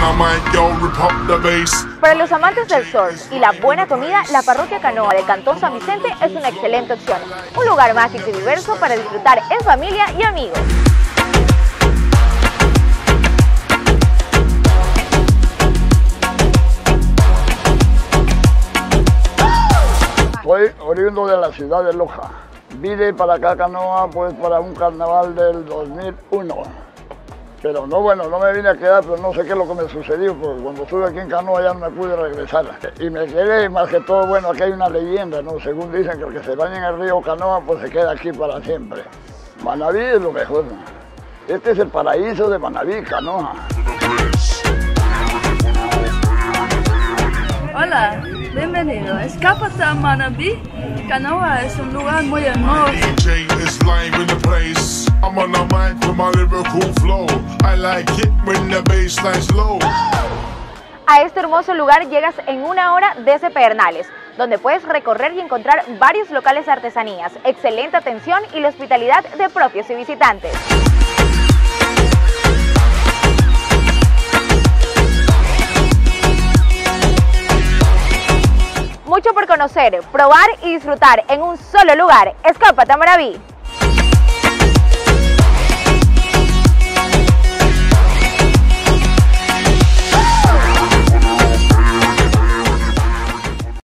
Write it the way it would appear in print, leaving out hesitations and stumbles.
Para los amantes del surf y la buena comida, la parroquia Canoa del Cantón San Vicente es una excelente opción. Un lugar mágico y diverso para disfrutar en familia y amigos. Soy oriundo de la ciudad de Loja. Vine para acá a Canoa pues para un carnaval del 2001. Pero no, bueno, no me vine a quedar, pero no sé qué es lo que me sucedió, porque cuando estuve aquí en Canoa ya no me pude regresar. Y me quedé, más que todo, bueno, aquí hay una leyenda, ¿no? Según dicen que el que se baña en el río Canoa, pues se queda aquí para siempre. Manabí es lo mejor. Este es el paraíso de Manabí, Canoa. Hola, bienvenido. Escápate a Manabí. Canoa es un lugar muy hermoso. A este hermoso lugar llegas en 1 hora desde Pedernales, donde puedes recorrer y encontrar varios locales de artesanías, excelente atención y la hospitalidad de propios y visitantes. Mucho por conocer, probar y disfrutar en un solo lugar. Escápate a Manabí.